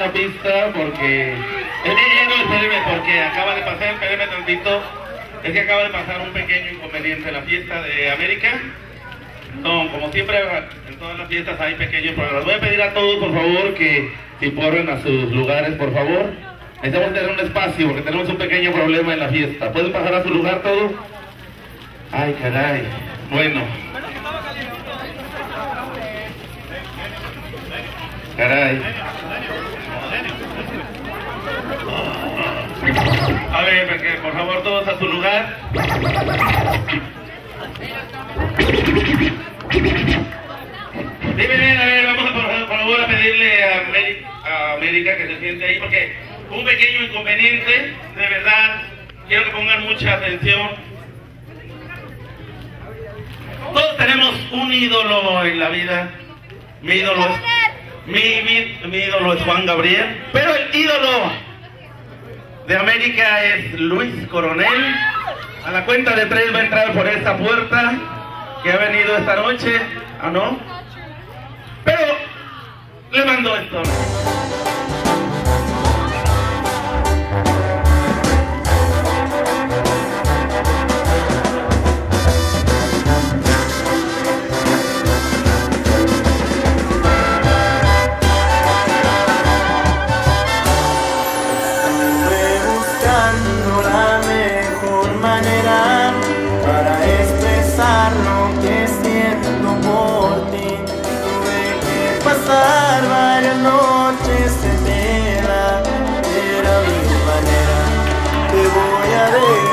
una pista porque... espéreme, porque acaba de pasar, espéreme tantito. Es que acaba de pasar un pequeño inconveniente en la fiesta de América. No, como siempre, en todas las fiestas hay pequeños problemas. Voy a pedir a todos, por favor, que se corran a sus lugares, por favor. Necesitamos tener un espacio porque tenemos un pequeño problema en la fiesta. ¿Pueden pasar a su lugar todos? Ay, caray. Bueno. Caray. A ver, por favor, todos a su lugar. Dime, a ver, vamos a por favor a pedirle a América que se siente ahí porque un pequeño inconveniente, de verdad, quiero que pongan mucha atención. Todos tenemos un ídolo en la vida. Mi ídolo es, mi ídolo es Juan Gabriel, pero el ídolo de América es Luis Coronel. A la cuenta de 3 va a entrar por esta puerta que ha venido esta noche. ¿Ah, no? Pero le mando esto. Pasar varias noches entera, era mi manera, te voy a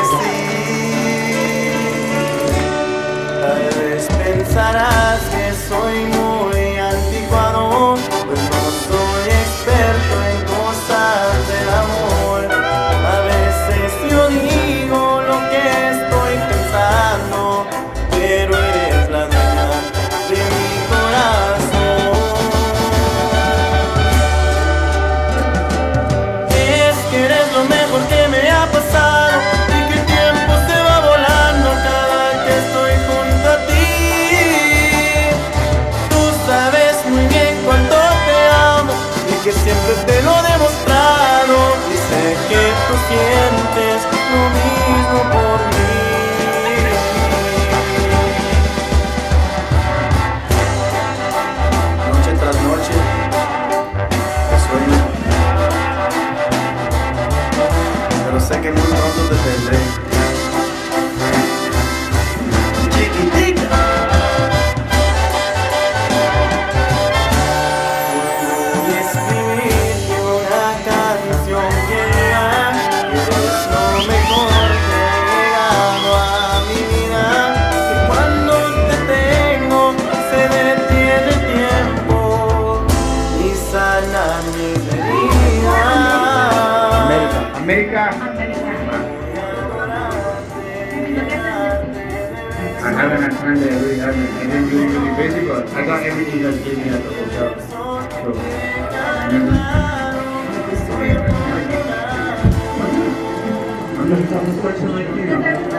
decir. Tal vez pensarás que soy muy anticuado, pues no soy experto en cosas del amor. A veces yo digo lo que estoy pensando, pero eres la dueña de mi corazón. Que siempre te lo he demostrado y sé que tú sientes lo mismo por mí. Noche tras noche te sueño, pero sé que muy pronto te tendré. Chiquitita. America. I haven't had time to really have it. I didn't do really busy, but I got everything that gave me at the hotel. So, I'm just a tough person like you.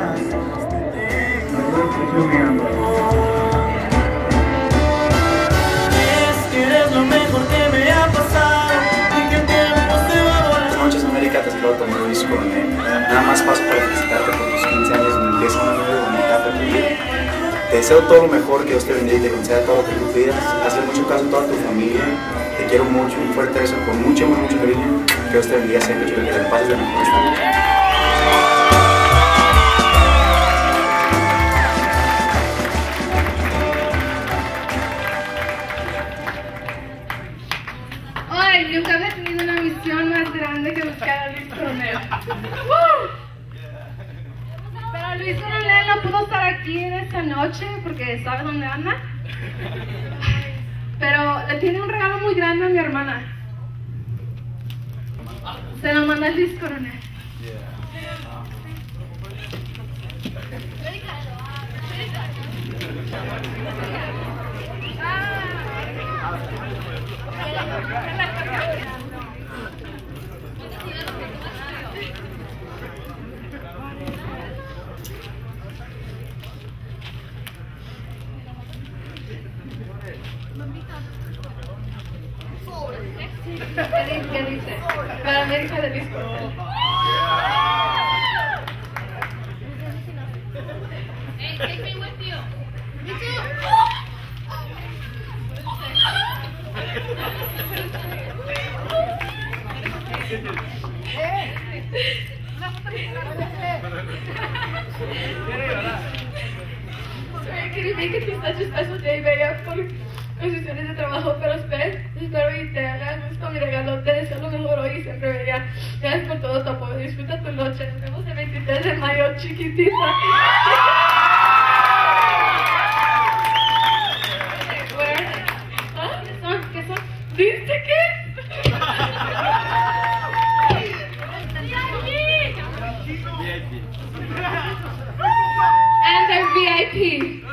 Es que eres lo mejor que me ha pasado y que el tiempo se va a volar. Buenas noches, América, te saludo como Luis Coronel. Nada más paso para felicitarte por tus 15 años donde empieza una nueva bonita de tu vida. Te deseo todo lo mejor, que Dios te bendiga y te conceda todo lo que tú pidas. Hazle mucho caso a toda tu familia. Te quiero mucho, un fuerte beso con mucho, mucho cariño. Que Dios te bendiga siempre y que te pases de mejor esta noche. Ay, nunca había tenido una misión más grande que buscar a Luis Coronel. Pero Luis Coronel no pudo estar aquí en esta noche porque sabe dónde anda. Pero le tiene un regalo muy grande a mi hermana. Se lo manda Luis Coronel. Mamita. ¿Qué dice? Para América de Luis Cortés. Hey, take me with you. Me too. Sorry, quería make it such a special day, Bella, por posiciones de trabajo, pero espero y te haga gusto mi regalo. Te deseo lo mejor hoy y siempre, Bella. Gracias por todo tu apoyo. Disfruta tu noche. Nos vemos el 23 de mayo, chiquitita. ¿Qué son? ¿Viste qué? And they're VIP.